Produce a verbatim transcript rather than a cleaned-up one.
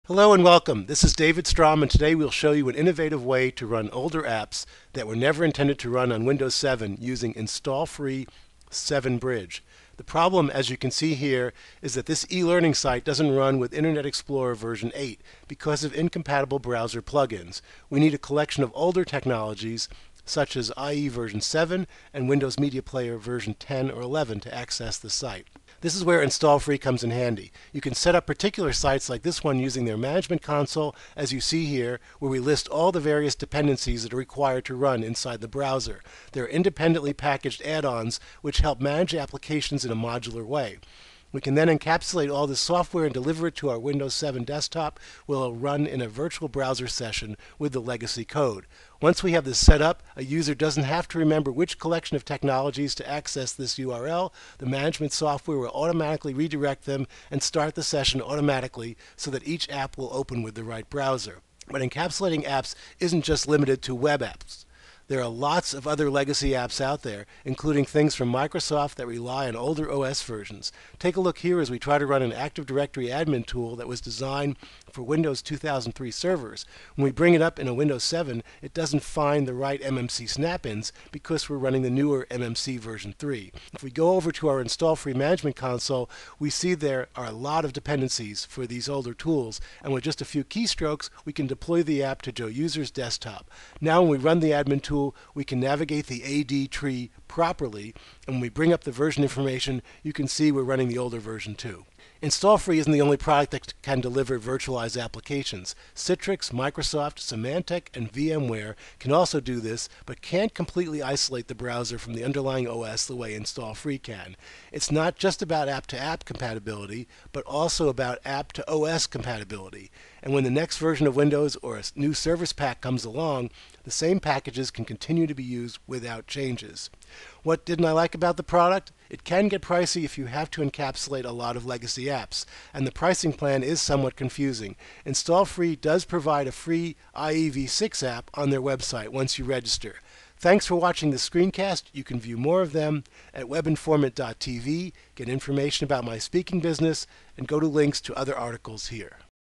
Hello and welcome. This is David Strom, and today we'll show you an innovative way to run older apps that were never intended to run on Windows seven using InstallFree seven Bridge. The problem, as you can see here, is that this e-learning site doesn't run with Internet Explorer version eight because of incompatible browser plugins. We need a collection of older technologies such as I E version seven and Windows Media Player version ten or eleven to access the site. This is where InstallFree comes in handy. You can set up particular sites like this one using their management console, as you see here, where we list all the various dependencies that are required to run inside the browser. They're independently packaged add-ons which help manage applications in a modular way. We can then encapsulate all this software and deliver it to our Windows seven desktop, where it'll run in a virtual browser session with the legacy code. Once we have this set up, a user doesn't have to remember which collection of technologies to access this U R L. The management software will automatically redirect them and start the session automatically so that each app will open with the right browser. But encapsulating apps isn't just limited to web apps. There are lots of other legacy apps out there, including things from Microsoft that rely on older O S versions. Take a look here as we try to run an Active Directory admin tool that was designed for Windows two thousand three servers. When we bring it up in a Windows seven, it doesn't find the right M M C snap-ins because we're running the newer M M C version three. If we go over to our InstallFree management console, we see there are a lot of dependencies for these older tools, and with just a few keystrokes, we can deploy the app to a user's desktop. Now when we run the admin tool, we can navigate the A D tree properly, and when we bring up the version information, you can see we're running the older version too. InstallFree isn't the only product that can deliver virtualized applications. Citrix, Microsoft, Symantec, and VMware can also do this, but can't completely isolate the browser from the underlying O S the way InstallFree can. It's not just about app-to-app compatibility, but also about app-to-O S compatibility. And when the next version of Windows or a new service pack comes along, the same packages can continue to be used without changes. What didn't I like about the product? It can get pricey if you have to encapsulate a lot of legacy apps, and the pricing plan is somewhat confusing. InstallFree does provide a free I E v six app on their website once you register. Thanks for watching this screencast. You can view more of them at web informant dot t v, get information about my speaking business, and go to links to other articles here.